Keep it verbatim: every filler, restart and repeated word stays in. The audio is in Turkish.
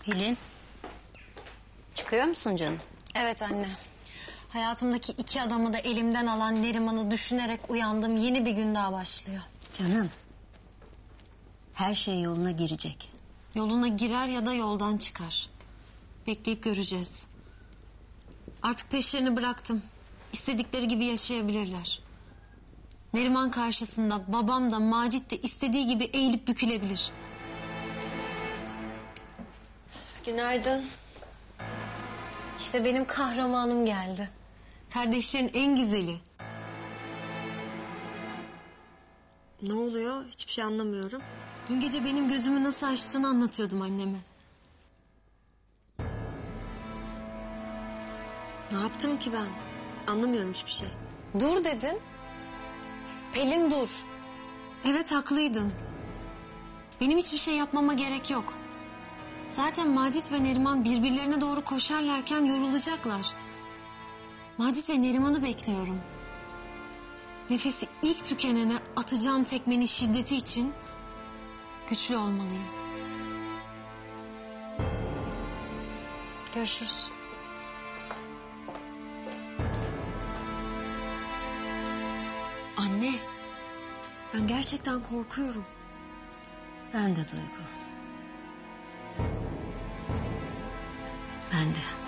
Pelin. Çıkıyor musun canım? Evet anne. Hayatımdaki iki adamı da elimden alan Neriman'ı düşünerek uyandım. Yeni bir gün daha başlıyor. Canım. Her şey yoluna girecek. Yoluna girer ya da yoldan çıkar. Bekleyip göreceğiz. Artık peşlerini bıraktım. İstedikleri gibi yaşayabilirler. Neriman karşısında babam da Macit de istediği gibi eğilip bükülebilir. Günaydın. İşte benim kahramanım geldi. Kardeşlerin en güzeli. Ne oluyor? Hiçbir şey anlamıyorum. Dün gece benim gözümü nasıl açtığını anlatıyordum anneme. Ne yaptım ki ben? Anlamıyorum hiçbir şey. Dur dedin. Pelin dur. Evet haklıydın. Benim hiçbir şey yapmama gerek yok. Zaten Macit ve Neriman birbirlerine doğru koşarlarken yorulacaklar. Macit ve Neriman'ı bekliyorum. Nefesi ilk tükenene atacağım tekmenin şiddeti için güçlü olmalıyım. Görüşürüz. Anne, ben gerçekten korkuyorum. Ben de Duygu. Ben de.